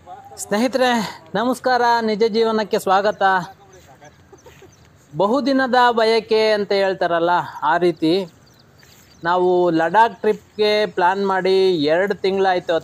ಸ್ನೇಹಿತರೆ ನಮಸ್ಕಾರ, ನಿಜ ಜೀವನಕ್ಕೆ ಸ್ವಾಗತ. ಬಹುದಿನದ ಬಯಕೆ ಅಂತ ಹೇಳ್ತಾರಲ್ಲ, ಆ ರೀತಿ ನಾವು ಲಡಾಖ್ ಟ್ರಿಪ್ಗೆ ಪ್ಲಾನ್ ಮಾಡಿ 2 ತಿಂಗಳಾಯ್ತು.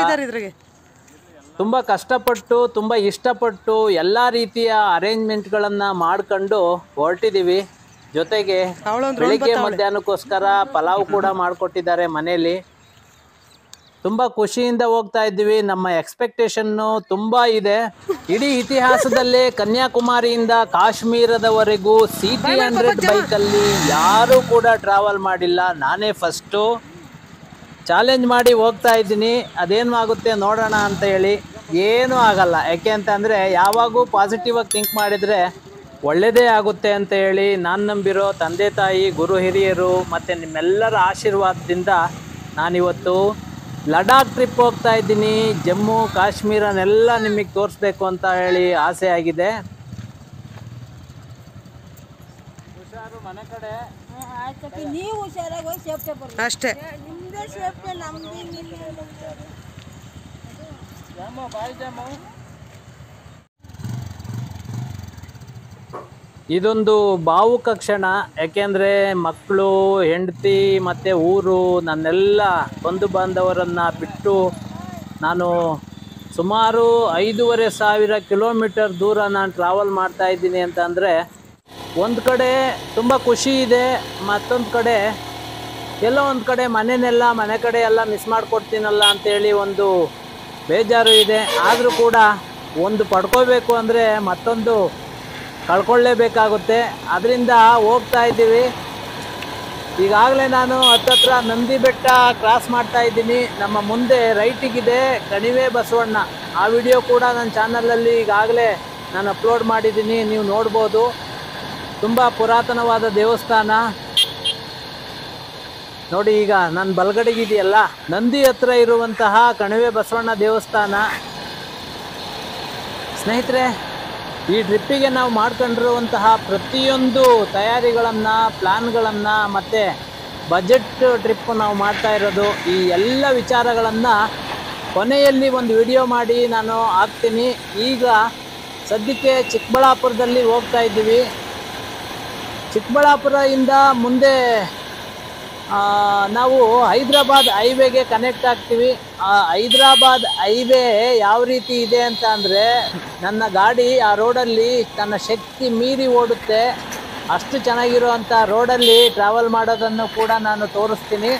ತುಂಬ ಕಷ್ಟಪಟ್ಟು ತುಂಬ ಇಷ್ಟಪಟ್ಟು ಎಲ್ಲ ರೀತಿಯ ಅರೇಂಜ್ಮೆಂಟ್ಗಳನ್ನು ಮಾಡ್ಕೊಂಡು ಹೊರಟಿದ್ದೀವಿ. ಜೊತೆಗೆ ಬೆಳಿಗ್ಗೆ ಮಧ್ಯಾಹ್ನಕ್ಕೋಸ್ಕರ ಪಲಾವ್ ಕೂಡ ಮಾಡಿಕೊಟ್ಟಿದ್ದಾರೆ ಮನೆಯಲ್ಲಿ. ತುಂಬ ಖುಷಿಯಿಂದ ಹೋಗ್ತಾ ಇದ್ದೀವಿ. ನಮ್ಮ ಎಕ್ಸ್ಪೆಕ್ಟೇಷನ್ನು ತುಂಬ ಇದೆ. ಇಡೀ ಇತಿಹಾಸದಲ್ಲೇ ಕನ್ಯಾಕುಮಾರಿಯಿಂದ ಕಾಶ್ಮೀರದವರೆಗೂ CT100 ಬೈಕಲ್ಲಿ ಯಾರೂ ಕೂಡ ಟ್ರಾವೆಲ್ ಮಾಡಿಲ್ಲ. ನಾನೇ ಫಸ್ಟು ಚಾಲೆಂಜ್ ಮಾಡಿ ಹೋಗ್ತಾ ಇದ್ದೀನಿ. ಅದೇನು ಆಗುತ್ತೆ ನೋಡೋಣ ಅಂತ ಹೇಳಿ. ಏನೂ ಆಗಲ್ಲ, ಯಾಕೆ ಅಂತಂದರೆ ಯಾವಾಗೂ ಪಾಸಿಟಿವ್ ಆಗಿ ಥಿಂಕ್ ಮಾಡಿದರೆ ಒಳ್ಳೆಯದೇ ಆಗುತ್ತೆ ಅಂತ ಹೇಳಿ ನಾನು ನಂಬಿರೋ ತಂದೆ ತಾಯಿ, ಗುರು ಹಿರಿಯರು ಮತ್ತು ನಿಮ್ಮೆಲ್ಲರ ಆಶೀರ್ವಾದದಿಂದ ನಾನಿವತ್ತು ಲಡಾಖ್ ಟ್ರಿಪ್ ಹೋಗ್ತಾ ಇದ್ದೀನಿ. ಜಮ್ಮು ಕಾಶ್ಮೀರನೆಲ್ಲ ನಿಮಗೆ ತೋರಿಸ್ಬೇಕು ಅಂತ ಹೇಳಿ ಆಸೆ ಆಗಿದೆ. ಹುಷಾರು ಮನೆ ಕಡೆ ನೀವು ಹುಷಾರಾಗಿ ಹೋಗಿ ಸೇಫ್ಟಿ ಬರ್ರಿ ಅಷ್ಟೇ. ನಿಮ್ದೇ ಸೇಫ್ಟಿ, ನಮ್ದೇ ಜಾಮು ಬಾಯ್ ಜಾಮು. ಇದೊಂದು ಭಾವುಕ ಕ್ಷಣ, ಯಾಕೆಂದರೆ ಮಕ್ಕಳು, ಹೆಂಡತಿ ಮತ್ತು ಊರು, ನನ್ನೆಲ್ಲ ಬಂಧು ಬಾಂಧವರನ್ನು ಬಿಟ್ಟು ನಾನು ಸುಮಾರು 5,500 ಕಿಲೋಮೀಟರ್ ದೂರ ನಾನು ಟ್ರಾವೆಲ್ ಮಾಡ್ತಾ ಇದ್ದೀನಿ ಅಂತ ಅಂದರೆ ಒಂದು ಕಡೆ ತುಂಬ ಖುಷಿ ಇದೆ, ಮತ್ತೊಂದು ಕಡೆ ಎಲ್ಲೋ ಒಂದು ಕಡೆ ಮನೆ ಕಡೆ ಎಲ್ಲ ಮಿಸ್ ಮಾಡಿಕೊಡ್ತೀನಲ್ಲ ಅಂತೇಳಿ ಒಂದು ಬೇಜಾರು ಇದೆ. ಆದರೂ ಕೂಡ ಒಂದು ಪಡ್ಕೋಬೇಕು ಅಂದರೆ ಮತ್ತೊಂದು ಕಳ್ಕೊಳ್ಳೇಬೇಕಾಗುತ್ತೆ. ಅದರಿಂದ ಹೋಗ್ತಾ ಇದ್ದೀವಿ. ಈಗಾಗಲೇ ನಾನು ಹತ್ತತ್ರ ನಂದಿ ಬೆಟ್ಟ ಕ್ರಾಸ್ ಮಾಡ್ತಾ ಇದ್ದೀನಿ. ನಮ್ಮ ಮುಂದೆ ರೈಟಿಗಿದೆ ಕಣಿವೆ ಬಸವಣ್ಣ. ಆ ವಿಡಿಯೋ ಕೂಡ ನನ್ನ ಚಾನಲಲ್ಲಿ ಈಗಾಗಲೇ ನಾನು ಅಪ್ಲೋಡ್ ಮಾಡಿದ್ದೀನಿ, ನೀವು ನೋಡ್ಬೋದು. ತುಂಬ ಪುರಾತನವಾದ ದೇವಸ್ಥಾನ ನೋಡಿ. ಈಗ ನನ್ನ ಬಲಗಡೆಗಿದೆಯಲ್ಲ, ನಂದಿ ಹತ್ರ ಇರುವಂತಹ ಕಣಿವೆ ಬಸವಣ್ಣ ದೇವಸ್ಥಾನ. ಸ್ನೇಹಿತರೆ, ಈ ಟ್ರಿಪ್ಪಿಗೆ ನಾವು ಮಾಡ್ಕೊಂಡಿರುವಂತಹ ಪ್ರತಿಯೊಂದು ತಯಾರಿಗಳನ್ನು, ಪ್ಲ್ಯಾನ್ಗಳನ್ನು ಮತ್ತು ಬಜೆಟ್ ಟ್ರಿಪ್ ನಾವು ಮಾಡ್ತಾ ಇರೋದು, ಈ ಎಲ್ಲ ವಿಚಾರಗಳನ್ನು ಕೊನೆಯಲ್ಲಿ ಒಂದು ವಿಡಿಯೋ ಮಾಡಿ ನಾನು ಹಾಕ್ತೀನಿ. ಈಗ ಸದ್ಯಕ್ಕೆ ಚಿಕ್ಕಬಳ್ಳಾಪುರದಲ್ಲಿ ಹೋಗ್ತಾ ಇದ್ದೀವಿ. ಚಿಕ್ಕಬಳ್ಳಾಪುರದಿಂದ ಮುಂದೆ ನಾವು ಹೈದ್ರಾಬಾದ್ ಹೈವೇಗೆ ಕನೆಕ್ಟ್ ಆಗ್ತೀವಿ. ಹೈದ್ರಾಬಾದ್ ಹೈವೇ ಯಾವ ರೀತಿ ಇದೆ ಅಂತ ಅಂದರೆ, ನನ್ನ ಗಾಡಿ ಆ ರೋಡಲ್ಲಿ ತನ್ನ ಶಕ್ತಿ ಮೀರಿ ಓಡುತ್ತೆ. ಅಷ್ಟು ಚೆನ್ನಾಗಿರುವಂಥ ರೋಡಲ್ಲಿ ಟ್ರಾವೆಲ್ ಮಾಡೋದನ್ನು ಕೂಡ ನಾನು ತೋರಿಸ್ತೀನಿ.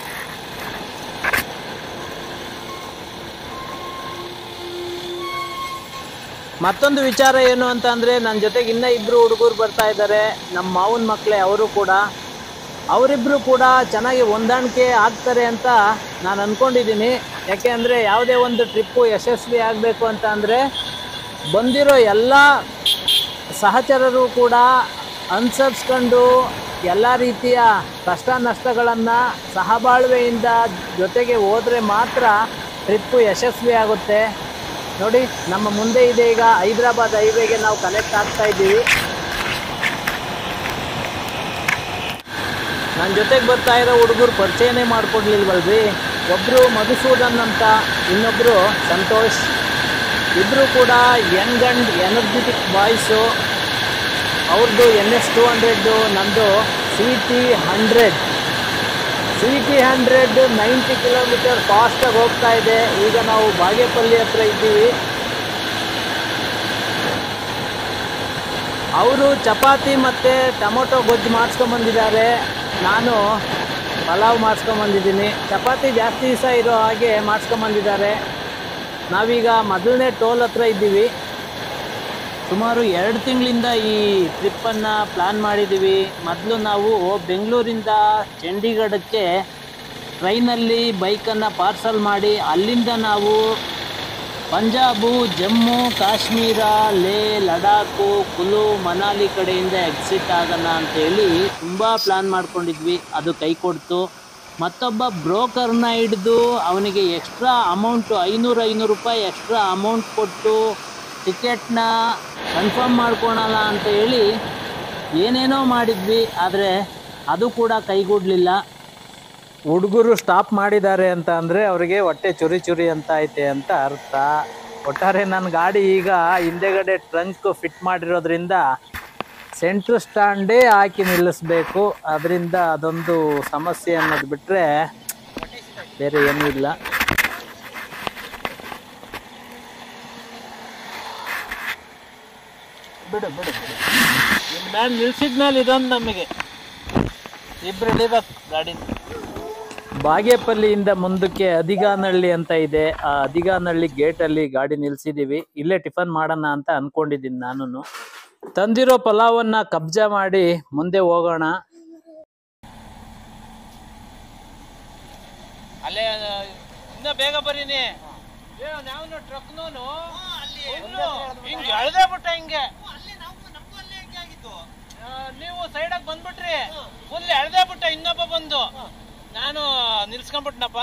ಮತ್ತೊಂದು ವಿಚಾರ ಏನು ಅಂತ ಅಂದರೆ, ನನ್ನ ಜೊತೆಗೆ ಇನ್ನೂ 2 ಹುಡುಗರು ಬರ್ತಾ ಇದ್ದಾರೆ, ನಮ್ಮ ಮಾವನ ಮಕ್ಕಳೇ. ಅವರು ಕೂಡ ಅವರಿಬ್ಬರು ಕೂಡ ಚೆನ್ನಾಗಿ ಹೊಂದಾಣಿಕೆ ಆಗ್ತಾರೆ ಅಂತ ನಾನು ಅಂದ್ಕೊಂಡಿದ್ದೀನಿ. ಯಾಕೆ ಅಂದರೆ ಯಾವುದೇ ಒಂದು ಟ್ರಿಪ್ಪು ಯಶಸ್ವಿ ಆಗಬೇಕು ಅಂತ ಅಂದರೆ ಬಂದಿರೋ ಎಲ್ಲ ಸಹಚರರು ಕೂಡ ಅನುಸರಿಸ್ಕೊಂಡು ಎಲ್ಲ ರೀತಿಯ ಕಷ್ಟ ನಷ್ಟಗಳನ್ನು ಸಹಬಾಳ್ವೆಯಿಂದ ಜೊತೆಗೆ ಹೋದರೆ ಮಾತ್ರ ಟ್ರಿಪ್ಪು ಯಶಸ್ವಿ ಆಗುತ್ತೆ. ನೋಡಿ, ನಮ್ಮ ಮುಂದೆ ಇದೆ. ಈಗ ಹೈದ್ರಾಬಾದ್ ಹೈವೇಗೆ ನಾವು ಕನೆಕ್ಟ್ ಆಗ್ತಾ ಇದ್ದೀವಿ. ನನ್ನ ಜೊತೆಗೆ ಬರ್ತಾ ಇರೋ ಹುಡುಗರು ಪರಿಚಯನೇ ಮಾಡ್ಕೊಡ್ಲಿಲ್ವಲ್ರಿ. ಒಬ್ಬರು ಮಧುಸೂದನ್ ಅಂತ, ಇನ್ನೊಬ್ಬರು ಸಂತೋಷ್. ಇಬ್ಬರು ಕೂಡ ಯಂಗ್ ಆ್ಯಂಡ್ ಎನರ್ಜೆಟಿಕ್ ಬಾಯ್ಸು. ಅವ್ರದ್ದು NS200, ನಂದು CT100. CT100 90 ಕಿಲೋಮೀಟರ್ ಫಾಸ್ಟಾಗಿ ಹೋಗ್ತಾ ಇದೆ. ಈಗ ನಾವು ಬಾಗೇಪಲ್ಲಿ ಹತ್ರ ಇದ್ದೀವಿ. ಅವರು ಚಪಾತಿ ಮತ್ತು ಟೊಮೊಟೊ ಗೊಜ್ಜು ಮಾಡಿಸ್ಕೊಂಬಂದಿದ್ದಾರೆ. ನಾನು ಪಲಾವ್ ಮಾಡಿಸ್ಕೊಂಬಂದಿದ್ದೀನಿ. ಚಪಾತಿ ಜಾಸ್ತಿ ದಿವಸ ಇರೋ ಹಾಗೆ ಮಾಡಿಸ್ಕೊಂಬಂದಿದ್ದಾರೆ. ನಾವೀಗ ಮೊದಲನೇ ಟೋಲ್ ಹತ್ರ ಇದ್ದೀವಿ. ಸುಮಾರು 2 ತಿಂಗಳಿಂದ ಈ ಟ್ರಿಪ್ಪನ್ನು ಪ್ಲ್ಯಾನ್ ಮಾಡಿದ್ದೀವಿ. ಮೊದಲು ನಾವು ಬೆಂಗಳೂರಿಂದ ಚಂಡೀಗಢಕ್ಕೆ ಟ್ರೈನಲ್ಲಿ ಬೈಕನ್ನು ಪಾರ್ಸಲ್ ಮಾಡಿ, ಅಲ್ಲಿಂದ ನಾವು ಪಂಜಾಬು, ಜಮ್ಮು ಕಾಶ್ಮೀರ, ಲೇ, ಲಡಾಖು, ಕುಲು, ಮನಾಲಿ ಕಡೆಯಿಂದ ಎಕ್ಸಿಟ್ ಆಗೋಣ ಅಂತೇಳಿ ತುಂಬ ಪ್ಲ್ಯಾನ್ ಮಾಡ್ಕೊಂಡಿದ್ವಿ. ಅದು ಕೈ ಕೊಡ್ತು. ಮತ್ತೊಬ್ಬ ಬ್ರೋಕರ್ನ ಹಿಡಿದು ಅವನಿಗೆ ಎಕ್ಸ್ಟ್ರಾ ಅಮೌಂಟು $500 ರೂಪಾಯಿ ಎಕ್ಸ್ಟ್ರಾ ಅಮೌಂಟ್ ಕೊಟ್ಟು ಟಿಕೆಟ್ನ ಕನ್ಫರ್ಮ್ ಮಾಡ್ಕೊಳಲ್ಲ ಅಂತ ಹೇಳಿ ಏನೇನೋ ಮಾಡಿದ್ವಿ. ಆದರೆ ಅದು ಕೂಡ ಕೈಗೂಡಲಿಲ್ಲ. ಹುಡುಗರು ಸ್ಟಾಪ್ ಮಾಡಿದ್ದಾರೆ ಅಂತ ಅಂದರೆ ಅವರಿಗೆ ಹೊಟ್ಟೆ ಚುರಿ ಚುರಿ ಅಂತ ಐತೆ ಅಂತ ಅರ್ಥ. ಒಟ್ಟಾರೆ ನನ್ನ ಗಾಡಿ ಈಗ ಹಿಂದೆಗಡೆ ಟ್ರಂಕ್ ಫಿಟ್ ಮಾಡಿರೋದ್ರಿಂದ ಸೆಂಟ್ರ್ ಸ್ಟ್ಯಾಂಡೇ ಹಾಕಿ ನಿಲ್ಲಿಸ್ಬೇಕು. ಅದರಿಂದ ಅದೊಂದು ಸಮಸ್ಯೆ ಅನ್ನೋದು ಬಿಟ್ಟರೆ ಬೇರೆ ಏನೂ ಇಲ್ಲ. ಬಿಡು ಬಿಡು ಬಿಡು ನಿಮ್ಮ ಮೇಲೆ ನಿಲ್ಸಿದ್ಮೇಲೆ ಇದೊಂದು ನಮಗೆ ಇಬ್ಬರು ಇಳಿಬೇಕು ಗಾಡಿ. ಬಾಗೇಪಲ್ಲಿಯಿಂದ ಮುಂದಕ್ಕೆ ಅದಿಗಾನಹಳ್ಳಿ ಅಂತ ಇದೆ. ಆ ಅದಿಗಾನಹಳ್ಳಿ ಗೇಟಲ್ಲಿ ಗಾಡಿ ನಿಲ್ಸಿದ್ದೀವಿ. ಇಲ್ಲೇ ಟಿಫನ್ ಮಾಡೋಣ ಅಂತ ಅನ್ಕೊಂಡಿದ್ದೀನಿ. ನಾನು ತಂದಿರೋ ಪಲಾವನ್ನ ಕಬ್ಜಾ ಮಾಡಿ ಮುಂದೆ ಹೋಗೋಣ. ಅಲ್ಲೇ ಇನ್ನ ಬೇಗ ಬರೀನಿ. ಟ್ರಕ್ನೋನು ಹಿಂಗೆ ಎಳ್ದೇ ಬಿಟ್ಟ ಹಿಂಗೆ. ನೀವು ಸೈಡಾಗಿ ಬಂದ್ಬಿಟ್ರಿ, ಫುಲ್ ಎಳ್ದೇ ಬಿಟ್ಟ. ಇನ್ನೊಬ್ಬ ಬಂದು ನಾನು ನಿಲ್ಸ್ಕೊಂಡ್ಬಿಟ್ನಪ್ಪ.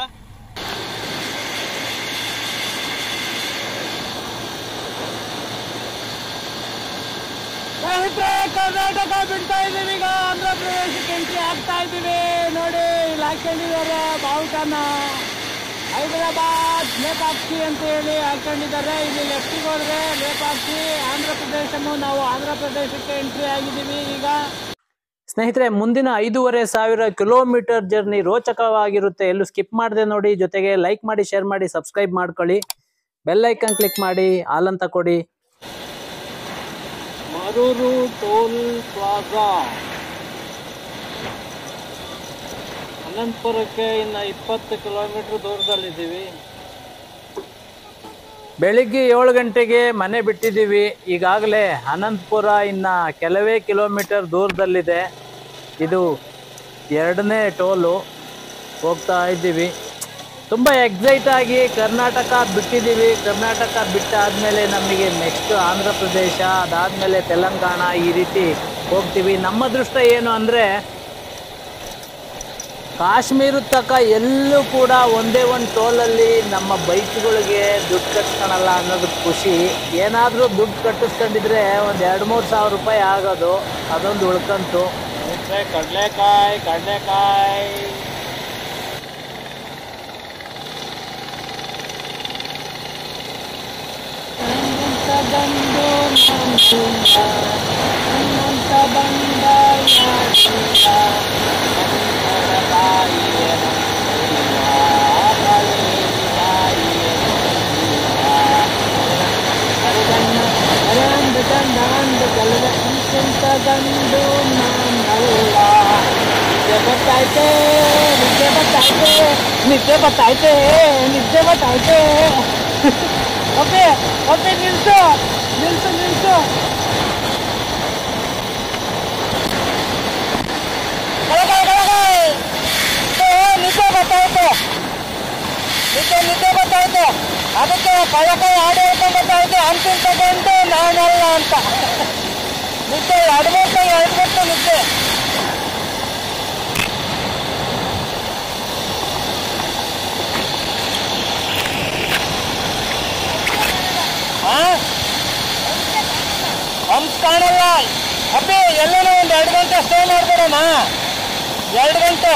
ಕರ್ನಾಟಕ ಬಿಡ್ತಾ ಇದೀವಿ. ಈಗ ಆಂಧ್ರ ಪ್ರದೇಶಕ್ಕೆ ಎಂಟ್ರಿ ಆಗ್ತಾ ಇದೀವಿ. ನೋಡಿ ಇಲ್ಲಿ ಹಾಕೊಂಡಿದ್ದಾರೆ ಬಾವುಟನ. ಹೈದರಾಬಾದ್ ಲೇಪಾಕ್ಷಿ ಅಂತ ಹೇಳಿ ಹಾಕೊಂಡಿದ್ದಾರೆ. ಇಲ್ಲಿ ಲೆಫ್ಟಿಗೆ ಹೋದ್ರೆ ಲೇಪಾಕ್ಷಿ ಆಂಧ್ರ ಪ್ರದೇಶನು. ನಾವು ಆಂಧ್ರ ಪ್ರದೇಶಕ್ಕೆ ಎಂಟ್ರಿ ಆಗಿದ್ದೀವಿ ಈಗ. ಸ್ನೇಹಿತರೆ, ಮುಂದಿನ 5,500 ಕಿಲೋಮೀಟರ್ ಜರ್ನಿ ರೋಚಕವಾಗಿರುತ್ತೆ. ಎಲ್ಲೂ ಸ್ಕಿಪ್ ಮಾಡದೆ ನೋಡಿ. ಜೊತೆಗೆ ಲೈಕ್ ಮಾಡಿ, ಶೇರ್ ಮಾಡಿ, ಸಬ್ಸ್ಕ್ರೈಬ್ ಮಾಡ್ಕೊಳ್ಳಿ. ಬೆಲ್ ಐಕನ್ ಕ್ಲಿಕ್ ಮಾಡಿ, ಆಲ್ ಅಂತ ಕೊಡಿ. ಮರೂರು ಟೋಲ್ ಪ್ಲಾಜಾ ಅನಂತಪುರಕ್ಕೆ ಇನ್ನು 20 ಕಿಲೋಮೀಟರ್ ದೂರದಲ್ಲಿದ್ದೀವಿ. ಬೆಳಿಗ್ಗೆ 7 ಗಂಟೆಗೆ ಮನೆ ಬಿಟ್ಟಿದ್ದೀವಿ. ಈಗಾಗಲೇ ಅನಂತಪುರ ಇನ್ನು ಕೆಲವೇ ಕಿಲೋಮೀಟರ್ ದೂರದಲ್ಲಿದೆ. ಇದು 2ನೇ ಟೋಲು. ಹೋಗ್ತಾ ಇದ್ದೀವಿ. ತುಂಬ ಎಕ್ಸೈಟ್ ಆಗಿ ಕರ್ನಾಟಕ ಬಿಟ್ಟಿದ್ದೀವಿ. ಕರ್ನಾಟಕ ಬಿಟ್ಟಾದಮೇಲೆ ನಮಗೆ ನೆಕ್ಸ್ಟ್ ಆಂಧ್ರ ಪ್ರದೇಶ, ಅದಾದಮೇಲೆ ತೆಲಂಗಾಣ, ಈ ರೀತಿ ಹೋಗ್ತೀವಿ. ನಮ್ಮ ಅದೃಷ್ಟ ಏನು ಅಂದರೆ ಕಾಶ್ಮೀರದ ತನಕ ಎಲ್ಲೂ ಕೂಡ ಒಂದೇ ಒಂದು ಟೋಲಲ್ಲಿ ನಮ್ಮ ಬೈಕ್ಗಳಿಗೆ ದುಡ್ಡು ಕಟ್ಸ್ಕೊಳಲ್ಲ ಅನ್ನೋದು ಖುಷಿ. ಏನಾದರೂ ದುಡ್ಡು ಕಟ್ಟಿಸ್ಕೊಂಡಿದ್ರೆ ಒಂದು 2-3 ಸಾವಿರ ರೂಪಾಯಿ ಆಗೋದು, ಅದೊಂದು ಉಳ್ಕಂತು. ಕಡಲೆಕಾಯಿ ನಿದ್ದೆ ಬತ್ತೈತೆ. ಓಕೆ ಓಕೆ, ನಿಲ್ಸು. ನಿದ್ದೆ ಬತ್ತೈತೆ. ಅದಕ್ಕೆ ಕಳಕಾಯಿ ಆಡಿ ಹೇಳ್ಕೊಂಡು ಬತ್ತೈತೆ. ಅಂತಿನ ತಗೊಂಡು ನಾನಲ್ಲ ಅಂತ ನಿದ್ದೆ ಎಡ್ಬಿಟ್ಟು ನಿದ್ದೆ. ಹಂಪ್ಸ್ ಕಾಣಲ್ಲ ಅಪ್ಪಿ. ಎಲ್ಲನೂ ಒಂದು 2 ಗಂಟೆ ಸ್ಟೇ ಮಾಡ್ಬಿಡೋಣ. 2 ಗಂಟೆ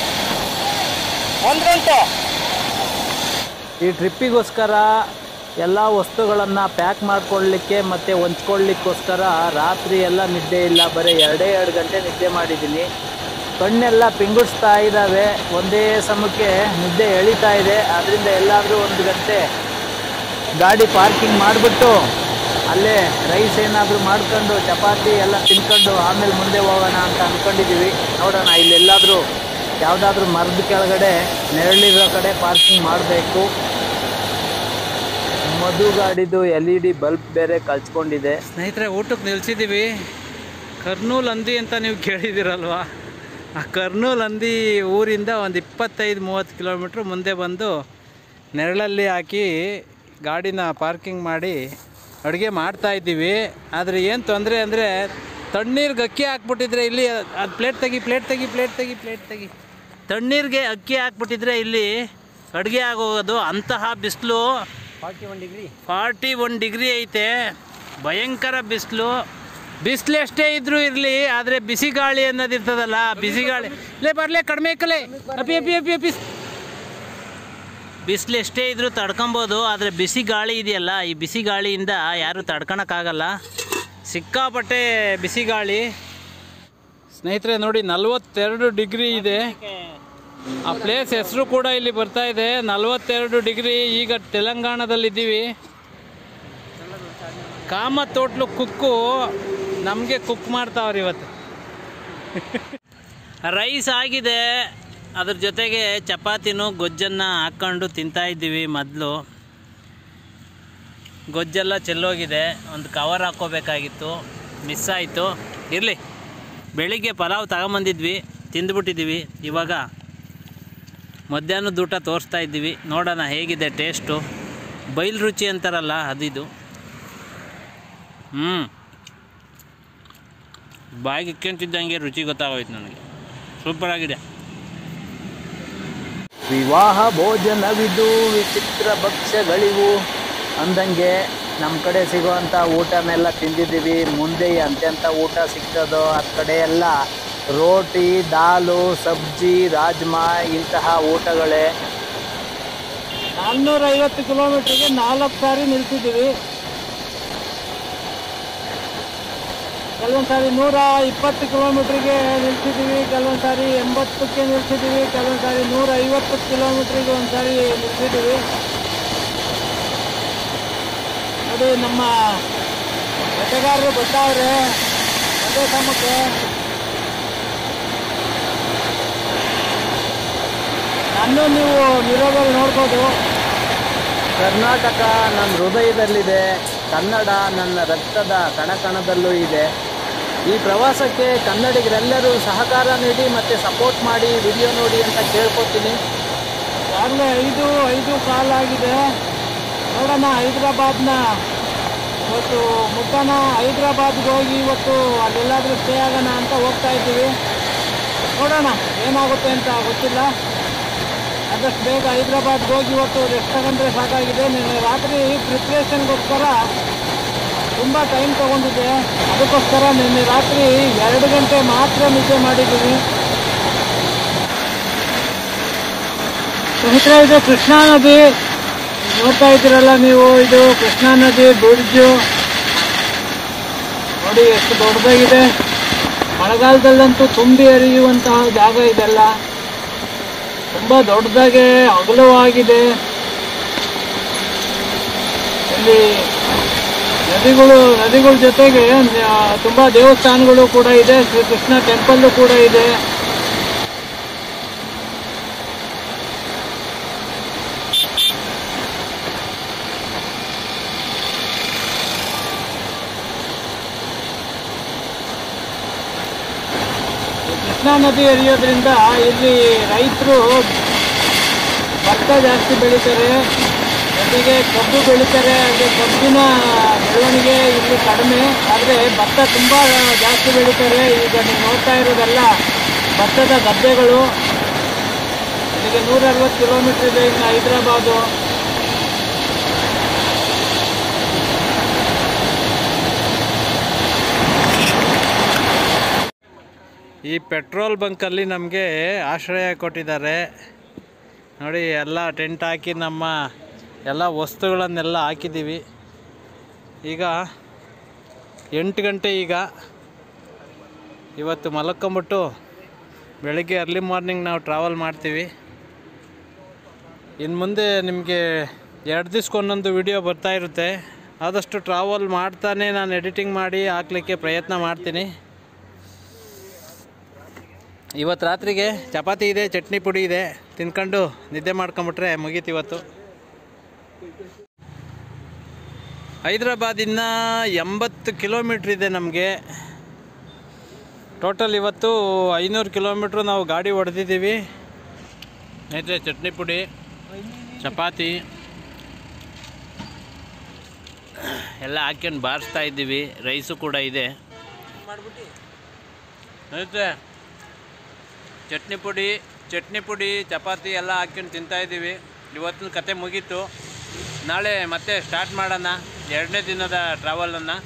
1 ಗಂಟೆ. ಈ ಟ್ರಿಪ್ಪಿಗೋಸ್ಕರ ಎಲ್ಲ ವಸ್ತುಗಳನ್ನು ಪ್ಯಾಕ್ ಮಾಡ್ಕೊಳ್ಳಿಕ್ಕೆ ಮತ್ತು ಹೊಂಚ್ಕೊಳ್ಳಿಕ್ಕೋಸ್ಕರ ರಾತ್ರಿ ಎಲ್ಲ ನಿದ್ದೆ ಇಲ್ಲ. ಬರೀ 2 ಗಂಟೆ ನಿದ್ದೆ ಮಾಡಿದ್ದೀನಿ. ಕಣ್ಣೆಲ್ಲ ಪಿಂಗುಡಿಸ್ತಾ ಇದ್ದಾವೆ. ಒಂದೇ ಸಮಕ್ಕೆ ನಿದ್ದೆ ಎಳಿತಾ ಇದೆ. ಆದ್ದರಿಂದ ಎಲ್ಲಾದರೂ 1 ಗಂಟೆ ಗಾಡಿ ಪಾರ್ಕಿಂಗ್ ಮಾಡಿಬಿಟ್ಟು ಅಲ್ಲೇ ರೈಸ್ ಏನಾದರೂ ಮಾಡ್ಕೊಂಡು ಚಪಾತಿ ಎಲ್ಲ ತಿನ್ಕೊಂಡು ಆಮೇಲೆ ಮುಂದೆ ಹೋಗೋಣ ಅಂತ ಅಂದ್ಕೊಂಡಿದ್ದೀವಿ. ನೋಡೋಣ, ಇಲ್ಲೆಲ್ಲಾದರೂ ಯಾವುದಾದ್ರೂ ಮರದ ಕೆಳಗಡೆ ನೆರಳಿರೋ ಕಡೆ ಪಾರ್ಕಿಂಗ್ ಮಾಡಬೇಕು. ಮಧು ಗಾಡಿದು LED ಬಲ್ಬ್ ಬೇರೆ ಕಳ್ಸ್ಕೊಂಡಿದೆ. ಸ್ನೇಹಿತರೆ, ಊಟಕ್ಕೆ ನಿಲ್ಸಿದ್ದೀವಿ. ಕರ್ನೂಲ್ ಹಂದಿ ಅಂತ ನೀವು ಕೇಳಿದ್ದೀರಲ್ವ, ಆ ಕರ್ನೂಲ್ ಹಂದಿ ಊರಿಂದ ಒಂದು 25-30 ಕಿಲೋಮೀಟ್ರ್ ಮುಂದೆ ಬಂದು ನೆರಳಲ್ಲಿ ಹಾಕಿ ಗಾಡಿನ ಪಾರ್ಕಿಂಗ್ ಮಾಡಿ ಅಡುಗೆ ಮಾಡ್ತಾಯಿದ್ದೀವಿ. ಆದರೆ ಏನು ತೊಂದರೆ ಅಂದರೆ ತಣ್ಣೀರಿಗೆ ಅಕ್ಕಿ ಹಾಕ್ಬಿಟ್ಟಿದ್ರೆ ಇಲ್ಲಿ ಅದು ಪ್ಲೇಟ್ ತೆಗಿ ತಣ್ಣೀರಿಗೆ ಅಕ್ಕಿ ಹಾಕ್ಬಿಟ್ಟಿದ್ರೆ ಇಲ್ಲಿ ಅಡುಗೆ ಆಗೋಗೋದು. ಅಂತಹ ಬಿಸಿಲು 41 ಡಿಗ್ರಿ ಐತೆ. ಭಯಂಕರ ಬಿಸಿಲು ಎಷ್ಟೇ ಇದ್ರೂ ಇರಲಿ, ಆದರೆ ಬಿಸಿ ಗಾಳಿ ಅನ್ನೋದಿರ್ತದಲ್ಲ, ಬಿಸಿ ಗಾಳಿ ಬರಲೇ ಕಡಿಮೆ ಕಲೆ ಅಪ್ಪಿ ಬಿಸಿಲು ಎಷ್ಟೇ ಇದ್ರೂ ತಡ್ಕೊಬೋದು, ಆದರೆ ಬಿಸಿ ಗಾಳಿ ಇದೆಯಲ್ಲ, ಈ ಬಿಸಿ ಗಾಳಿಯಿಂದ ಯಾರೂ ತಡ್ಕೊಳಕ್ಕಾಗಲ್ಲ. ಸಿಕ್ಕಾಪಟ್ಟೆ ಬಿಸಿ ಗಾಳಿ ಸ್ನೇಹಿತರೆ. ನೋಡಿ 42 ಡಿಗ್ರಿ ಇದೆ. ಆ ಪ್ಲೇಸ್ ಹೆಸರು ಕೂಡ ಇಲ್ಲಿ ಬರ್ತಾ ಇದೆ, 42 ಡಿಗ್ರಿ. ಈಗ ತೆಲಂಗಾಣದಲ್ಲಿದ್ದೀವಿ. ಕಾಮತ್ ಹೋಟ್ಲು ಕುಕ್ಕು ನಮಗೆ ಕುಕ್ ಮಾಡ್ತಾವ್ರಿ ಇವತ್ತು. ರೈಸ್ ಆಗಿದೆ, ಅದ್ರ ಜೊತೆಗೆ ಚಪಾತಿನೂ ಗೊಜ್ಜನ್ನು ಹಾಕ್ಕೊಂಡು ತಿಂತಾಯಿದ್ದೀವಿ. ಮೊದಲು ಗೊಜ್ಜೆಲ್ಲ ಚೆಲ್ಲೋಗಿದೆ, ಒಂದು ಕವರ್ ಹಾಕ್ಕೋಬೇಕಾಗಿತ್ತು, ಮಿಸ್ ಆಯಿತು. ಇರಲಿ, ಬೆಳಿಗ್ಗೆ ಪಲಾವ್ ತಗೊಂಬಂದಿದ್ವಿ, ತಿಂದುಬಿಟ್ಟಿದ್ದೀವಿ. ಇವಾಗ ಮಧ್ಯಾಹ್ನದ ಊಟ ತೋರಿಸ್ತಾ ಇದ್ದೀವಿ, ನೋಡೋಣ ಹೇಗಿದೆ ಟೇಸ್ಟು. ಬೈಲ್ ರುಚಿ ಅಂತಾರಲ್ಲ ಅದಿದು. ಬಾಯಿಗೆ ಇಕ್ಕೊಂತಿದ್ದಂಗೆ ರುಚಿ ಗೊತ್ತಾಗೋಯ್ತು ನನಗೆ. ಸೂಪರಾಗಿದೆ. ವಿವಾಹ ಭೋಜನವಿದು ವಿಚಿತ್ರ ಭಕ್ಷ್ಯಗಳಿವು ಅಂದಂಗೆ ನಮ್ಮ ಕಡೆ ಸಿಗೋವಂಥ ಊಟನೆಲ್ಲ ತಿಂದಿದ್ದೀವಿ. ಮುಂದೆ ಎಂತೆಂಥ ಊಟ ಸಿಗ್ತದೋ ಆ ಕಡೆ ಎಲ್ಲ ರೋಟಿ, ದಾಲು, ಸಬ್ಜಿ, ರಾಜ್ಮಾ ಇಂತಹ ಊಟಗಳೇ. 450 ಕಿಲೋಮೀಟ್ರಿಗೆ 4 ಸಾರಿ ನಿಲ್ಸಿದ್ದೀವಿ. ಕೆಲವೊಂದು ಸಾರಿ 120 ಕಿಲೋಮೀಟ್ರಿಗೆ ನಿಲ್ಸಿದ್ದೀವಿ, ಕೆಲವೊಂದು ಸಾರಿ 80ಕ್ಕೆ ನಿಲ್ಸಿದ್ದೀವಿ, ಕೆಲವೊಂದು ಸಾರಿ 150 ಕಿಲೋಮೀಟ್ರಿಗೆ ಒಂದು ಸಾರಿ ನಿಲ್ಸಿದ್ದೀವಿ. ಅದು ನಮ್ಮ ಜೊತೆಗಾರರು ಬರ್ತಾವ್ರೆ ಅದೇ ಸಮಕ್ಕೆ. ನನ್ನೂ ನೀವು ನಿರೋಗಲ್ಲಿ ನೋಡ್ಬೋದು. ಕರ್ನಾಟಕ ನನ್ನ ಹೃದಯದಲ್ಲಿದೆ, ಕನ್ನಡ ನನ್ನ ರಕ್ತದ ಕಣಕಣದಲ್ಲೂ ಇದೆ. ಈ ಪ್ರವಾಸಕ್ಕೆ ಕನ್ನಡಿಗರೆಲ್ಲರೂ ಸಹಕಾರ ನೀಡಿ ಮತ್ತು ಸಪೋರ್ಟ್ ಮಾಡಿ, ವಿಡಿಯೋ ನೋಡಿ ಅಂತ ಕೇಳ್ಕೊತೀನಿ. ಆಗಲೇ 5 ಕಾಲಾಗಿದೆ. ನೋಡೋಣ, ಹೈದ್ರಾಬಾದ್ನ ಇವತ್ತು ಮುಟ್ಟೋಣ. ಹೈದ್ರಾಬಾದ್ಗೆ ಹೋಗಿ ಇವತ್ತು ಅಲ್ಲೆಲ್ಲಾದರೂ ಸ್ಟೇ ಆಗೋಣ ಅಂತ ಹೋಗ್ತಾ ಇದ್ದೀವಿ. ನೋಡೋಣ ಏನಾಗುತ್ತೆ ಅಂತ ಗೊತ್ತಿಲ್ಲ. ಆದಷ್ಟು ಬೇಗ ಹೈದ್ರಾಬಾದ್ಗೆ ಹೋಗಿ ಇವತ್ತು ರೆಸ್ಟ್ ತಗೊಂಡ್ರೆ ಸಾಕಾಗಿದೆ. ನಿನ್ನೆ ರಾತ್ರಿ ಪ್ರಿಪ್ರೇಷನ್ಗೋಸ್ಕರ ತುಂಬ ಟೈಮ್ ತೊಗೊಂಡಿದ್ದೆ, ಅದಕ್ಕೋಸ್ಕರ ನಿನ್ನೆ ರಾತ್ರಿ 2 ಗಂಟೆ ಮಾತ್ರ ನಿದ್ದೆ ಮಾಡಿದ್ದೀನಿ. ಸ್ನೇಹಿತರೆ, ಇದು ಕೃಷ್ಣಾ ನದಿ ನೋಡ್ತಾ ಇದ್ದೀರಲ್ಲ ನೀವು. ಇದು ಕೃಷ್ಣಾ ನದಿ ಬ್ರಿಡ್ಜು ನೋಡಿ ಎಷ್ಟು ದೊಡ್ಡದಾಗಿದೆ. ಮಳೆಗಾಲದಲ್ಲಂತೂ ತುಂಬಿ ಹರಿಯುವಂತಹ ಜಾಗ ಇದೆಲ್ಲ. ತುಂಬ ದೊಡ್ಡದಾಗೆ ಅಗಲವಾಗಿದೆ. ಇಲ್ಲಿ ನದಿಗಳ ಜೊತೆಗೆ ತುಂಬ ದೇವಸ್ಥಾನಗಳು ಕೂಡ ಇದೆ. ಶ್ರೀಕೃಷ್ಣ ಟೆಂಪಲ್ಲು ಕೂಡ ಇದೆ. ಕೃಷ್ಣಾ ನದಿ ಹರಿಯೋದ್ರಿಂದ ಇಲ್ಲಿ ರೈತರು ಭತ್ತ ಜಾಸ್ತಿ ಬೆಳೀತಾರೆ, ಜೊತೆಗೆ ಕಬ್ಬು ಬೆಳೀತಾರೆ. ಅಲ್ಲಿ ಕಬ್ಬಿನ ಬೆಳವಣಿಗೆ ಇಲ್ಲಿ ಕಡಿಮೆ, ಆದರೆ ಭತ್ತ ತುಂಬ ಜಾಸ್ತಿ ಬೆಳೀತಾರೆ. ಈಗ ನೀವು ನೋಡ್ತಾ ಇರೋದೆಲ್ಲ ಭತ್ತದ ಗದ್ದೆಗಳು. ಇಲ್ಲಿಗೆ 160 ಕಿಲೋಮೀಟ್ರ್ ಇದೆ ಇನ್ನು ಹೈದ್ರಾಬಾದು. ಈ ಪೆಟ್ರೋಲ್ ಬಂಕಲ್ಲಿ ನಮಗೆ ಆಶ್ರಯ ಕೊಟ್ಟಿದ್ದಾರೆ ನೋಡಿ. ಎಲ್ಲ ಟೆಂಟ್ ಹಾಕಿ ನಮ್ಮ ಎಲ್ಲ ವಸ್ತುಗಳನ್ನೆಲ್ಲ ಹಾಕಿದ್ದೀವಿ. ಈಗ 8 ಗಂಟೆ. ಈಗ ಇವತ್ತು ಮಲ್ಕೊಂಬಿಟ್ಟು ಬೆಳಗ್ಗೆ ಅರ್ಲಿ ಮಾರ್ನಿಂಗ್ ನಾವು ಟ್ರಾವೆಲ್ ಮಾಡ್ತೀವಿ. ಇನ್ನು ಮುಂದೆ ನಿಮಗೆ 2 ದಿವ್ಸಕ್ಕೊಂದೊಂದು ವಿಡಿಯೋ ಬರ್ತಾ ಇರುತ್ತೆ. ಆದಷ್ಟು ಟ್ರಾವೆಲ್ ಮಾಡ್ತಾನೆ ನಾನು ಎಡಿಟಿಂಗ್ ಮಾಡಿ ಹಾಕ್ಲಿಕ್ಕೆ ಪ್ರಯತ್ನ ಮಾಡ್ತೀನಿ. ಇವತ್ತು ರಾತ್ರಿಗೆ ಚಪಾತಿ ಇದೆ, ಚಟ್ನಿ ಪುಡಿ ಇದೆ, ತಿನ್ಕೊಂಡು ನಿದ್ದೆ ಮಾಡ್ಕೊಂಬಿಟ್ರೆ ಮುಗೀತು ಇವತ್ತು. ಹೈದ್ರಾಬಾದಿಂದ 80 ಕಿಲೋಮೀಟ್ರ್ ಇದೆ ನಮಗೆ. ಟೋಟಲ್ ಇವತ್ತು 500 ಕಿಲೋಮೀಟ್ರು ನಾವು ಗಾಡಿ ಹೊಡೆದಿದ್ದೀವಿ. ಸ್ನೇಹಿತರೆ, ಚಟ್ನಿ ಪುಡಿ, ಚಪಾತಿ ಎಲ್ಲ ಹಾಕ್ಕೊಂಡು ಬಾರಿಸ್ತಾ ಇದ್ದೀವಿ. ರೈಸು ಕೂಡ ಇದೆ. ಸ್ನೇಹಿತರೆ, ಚಟ್ನಿ ಪುಡಿ ಚಪಾತಿ ಎಲ್ಲ ಹಾಕ್ಕೊಂಡು ತಿಂತಾಯಿದ್ದೀವಿ. ಇವತ್ತಿನ ಕತೆ ಮುಗೀತು. ನಾಳೆ ಮತ್ತೆ ಸ್ಟಾರ್ಟ್ ಮಾಡೋಣ 2ನೇ ದಿನದ ಟ್ರಾವೆಲನ್ನು.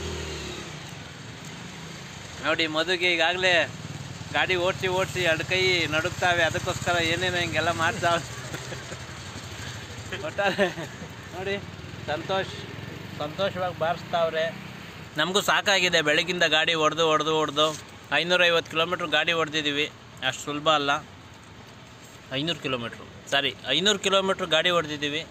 ನೋಡಿ, ಮದುಗೆ ಈಗಾಗಲೇ ಗಾಡಿ ಓಡಿಸಿ 2 ಕೈ ನಡುಕ್ತಾವೆ. ಅದಕ್ಕೋಸ್ಕರ ಏನೇನು ಹಿಂಗೆಲ್ಲ ಮಾಡ್ತಾವೆ. ಒಟ್ಟಾರೆ ನೋಡಿ ಸಂತೋಷವಾಗಿ ಬಾರಿಸ್ತಾವ್ರೆ. ನಮಗೂ ಸಾಕಾಗಿದೆ ಬೆಳಗಿಂದ ಗಾಡಿ ಹೊಡೆದು 550 ಕಿಲೋಮೀಟ್ರ್ ಗಾಡಿ ಹೊಡೆದಿದ್ದೀವಿ. ಅಷ್ಟು ಸುಲಭ ಅಲ್ಲ. 500 ಕಿಲೋಮೀಟ್ರ್ ಗಾಡಿ ಹೊಡೆದಿದ್ದೀವಿ.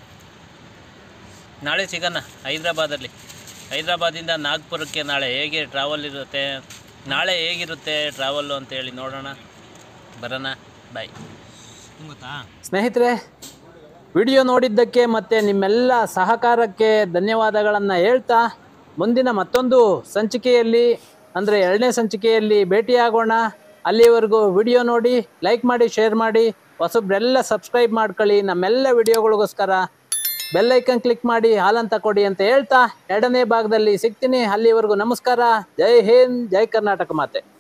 ನಾಳೆ ಸಿಗೋಣ ಹೈದ್ರಾಬಾದಿಂದ ನಾಗ್ಪುರಕ್ಕೆ ನಾಳೆ ಹೇಗೆ ಟ್ರಾವೆಲ್ ಇರುತ್ತೆ, ನಾಳೆ ಹೇಗಿರುತ್ತೆ ಟ್ರಾವೆಲ್ಲು ಅಂತೇಳಿ ನೋಡೋಣ, ಬರೋಣ. ಬಾಯ್. ಗೊತ್ತಾ ಸ್ನೇಹಿತರೆ, ವಿಡಿಯೋ ನೋಡಿದ್ದಕ್ಕೆ ಮತ್ತು ನಿಮ್ಮೆಲ್ಲ ಸಹಕಾರಕ್ಕೆ ಧನ್ಯವಾದಗಳನ್ನು ಹೇಳ್ತಾ ಮುಂದಿನ ಮತ್ತೊಂದು ಸಂಚಿಕೆಯಲ್ಲಿ ಅಂದರೆ 2ನೇ ಸಂಚಿಕೆಯಲ್ಲಿ ಭೇಟಿಯಾಗೋಣ. ಅಲ್ಲಿವರೆಗೂ ವಿಡಿಯೋ ನೋಡಿ, ಲೈಕ್ ಮಾಡಿ, ಶೇರ್ ಮಾಡಿ, ಹೊಸಬ್ರೆಲ್ಲ ಸಬ್ಸ್ಕ್ರೈಬ್ ಮಾಡ್ಕೊಳ್ಳಿ. ನಮ್ಮೆಲ್ಲ ವಿಡಿಯೋಗಳಿಗೋಸ್ಕರ ಬೆಲ್ಲೈಕನ್ ಕ್ಲಿಕ್ ಮಾಡಿ ಹಾಲಂತ ಕೊಡಿ ಅಂತ ಹೇಳ್ತಾ 2ನೇ ಭಾಗದಲ್ಲಿ ಸಿಗ್ತೀನಿ. ಅಲ್ಲಿವರೆಗೂ ನಮಸ್ಕಾರ. ಜೈ ಹಿಂದ್, ಜೈ ಕರ್ನಾಟಕ ಮಾತೆ.